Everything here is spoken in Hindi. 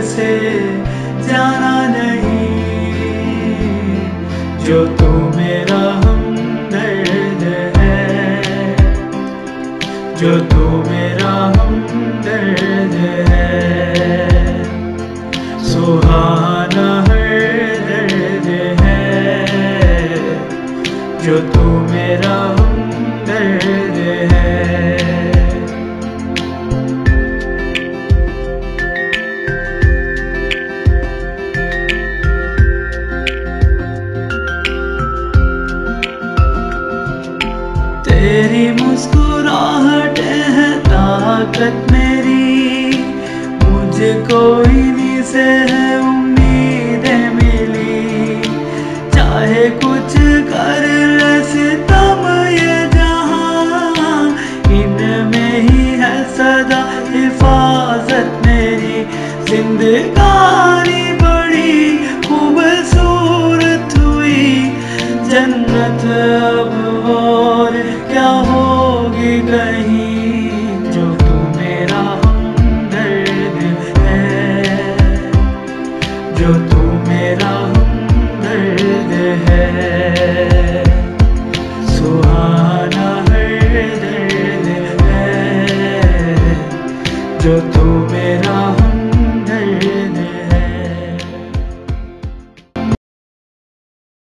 से जाना नहीं, जो तू मेरा हमदर्द है, जो तू मेरा हमदर्द है। सुहाना हर दर्द है, जो तू मेरा हमदर्द है। तेरी मुस्कुराहट है ताकत मेरी, मुझे कोई नहीं से है उम्मीदें मिली। चाहे कुछ कर ले सितम ये जहां, इनमें ही है सदा हिफाजत मेरी। जिंदगानी बड़ी खूबसूरत हुई, जन्नत अब और क्या होगी कहीं, जो तू मेरा हमदर्द है, जो तू मेरा हमदर्द है। सुहाना हर दर्द है, जो